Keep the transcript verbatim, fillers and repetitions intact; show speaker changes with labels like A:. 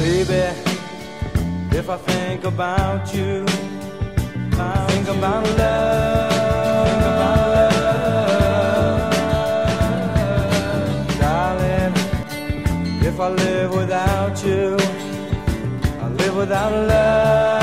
A: Baby, if I think about you, I think about love. Think about love. Darling, if I live without you, I live without love.